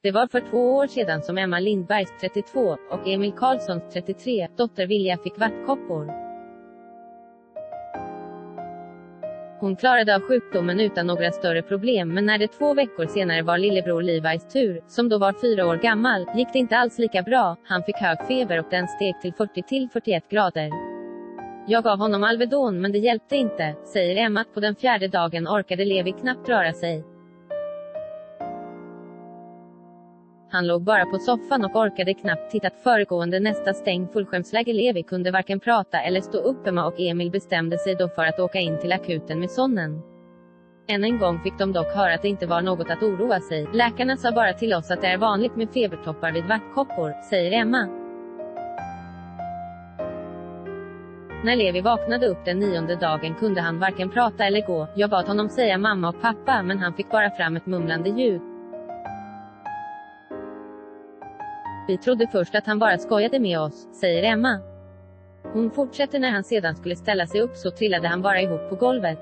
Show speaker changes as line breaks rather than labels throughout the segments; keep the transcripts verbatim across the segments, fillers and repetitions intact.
Det var för två år sedan som Emma Lindbergs trettiotvå och Emil Karlssons trettiotre dotter Vilja fick vattkoppor. Hon klarade av sjukdomen utan några större problem, men när det två veckor senare var lillebror Levis tur, som då var fyra år gammal, gick det inte alls lika bra. Han fick hög feber och den steg till fyrtio till fyrtioett grader. Jag gav honom Alvedon men det hjälpte inte, säger Emma. På den fjärde dagen orkade Levi knappt röra sig. Han låg bara på soffan och orkade knappt titta. Föregående nästa stäng fullskärmsläge. Levi kunde varken prata eller stå upp. Emma och Emil bestämde sig då för att åka in till akuten med sonen. Än en gång fick de dock höra att det inte var något att oroa sig. Läkarna sa bara till oss att det är vanligt med febertoppar vid vattkoppor, säger Emma. När Levi vaknade upp den nionde dagen kunde han varken prata eller gå. Jag bad honom säga mamma och pappa, men han fick bara fram ett mumlande ljud. Vi trodde först att han bara skojade med oss, säger Emma. Hon fortsätter: när han sedan skulle ställa sig upp så trillade han bara ihop på golvet.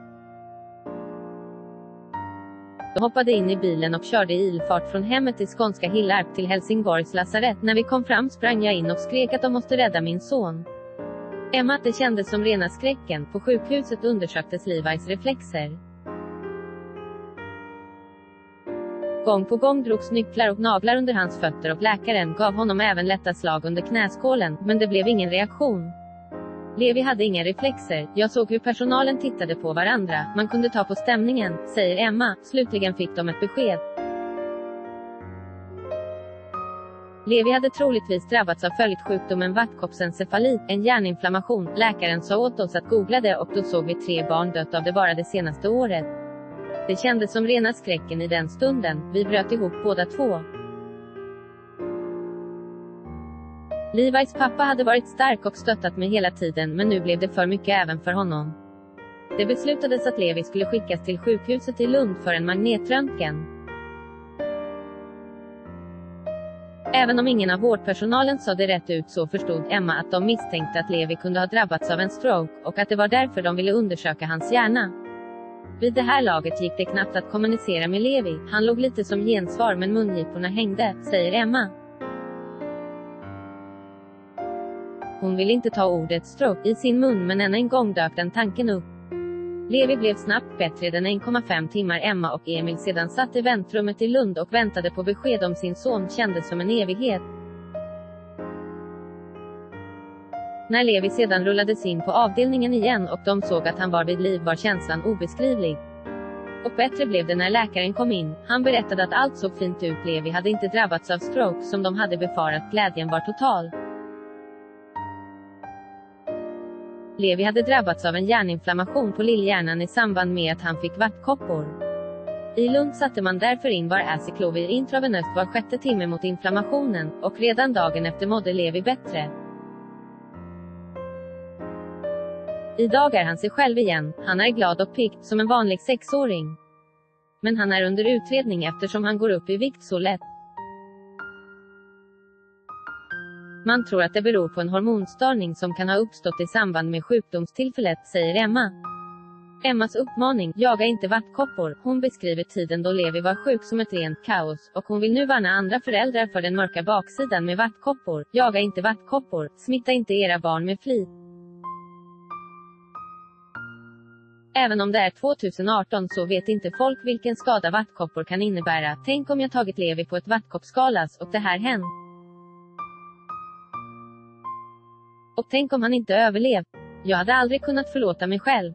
Jag hoppade in i bilen och körde i ilfart från hemmet i skånska Hillarp till Helsingborgs lasarett. När vi kom fram sprang jag in och skrek att de måste rädda min son. Emma: det kändes som rena skräcken. På sjukhuset undersöktes Levis reflexer. Gång på gång drogs nycklar och naglar under hans fötter och läkaren gav honom även lätta slag under knäskålen, men det blev ingen reaktion. Levi hade inga reflexer. Jag såg hur personalen tittade på varandra. Man kunde ta på stämningen, säger Emma. Slutligen fick de ett besked. Levi hade troligtvis drabbats av följdsjukdomen vattkoppsencefalit, en hjärninflammation. Läkaren sa åt oss att googla det och då såg vi tre barn dött av det bara det senaste året. Det kändes som rena skräcken i den stunden. Vi bröt ihop båda två. Levis pappa hade varit stark och stöttat mig hela tiden, men nu blev det för mycket även för honom. Det beslutades att Levi skulle skickas till sjukhuset i Lund för en magnetröntgen. Även om ingen av vårdpersonalen sa det rätt ut så förstod Emma att de misstänkte att Levi kunde ha drabbats av en stroke, och att det var därför de ville undersöka hans hjärna. Vid det här laget gick det knappt att kommunicera med Levi. Han låg lite som gensvar men mungiporna hängde, säger Emma. Hon vill inte ta ordet stroke i sin mun, men än en gång dök den tanken upp. Levi blev snabbt bättre den en komma fem timmar. Emma och Emil sedan satt i väntrummet i Lund och väntade på besked om sin son. Kändes som en evighet. När Levi sedan rullades in på avdelningen igen och de såg att han var vid liv var känslan obeskrivlig. Och bättre blev det när läkaren kom in. Han berättade att allt såg fint ut. Levi hade inte drabbats av stroke som de hade befarat. Glädjen var total. Levi hade drabbats av en hjärninflammation på lillhjärnan i samband med att han fick vattkoppor. I Lund satte man därför in var aciclovir intravenöst var sjätte timme mot inflammationen, och redan dagen efter mådde Levi bättre. Idag är han sig själv igen. Han är glad och pigg, som en vanlig sexåring. Men han är under utredning eftersom han går upp i vikt så lätt. Man tror att det beror på en hormonstörning som kan ha uppstått i samband med sjukdomstillfället, säger Emma. Emmas uppmaning, jaga inte vattkoppor. Hon beskriver tiden då Levi var sjuk som ett rent kaos, och hon vill nu varna andra föräldrar för den mörka baksidan med vattkoppor. Jaga inte vattkoppor, smitta inte era barn med flit. Även om det är tjugoarton så vet inte folk vilken skada vattkoppor kan innebära. Tänk om jag tagit Levi på ett vattkoppskalas och det här hänt. Och tänk om han inte överlevt. Jag hade aldrig kunnat förlåta mig själv.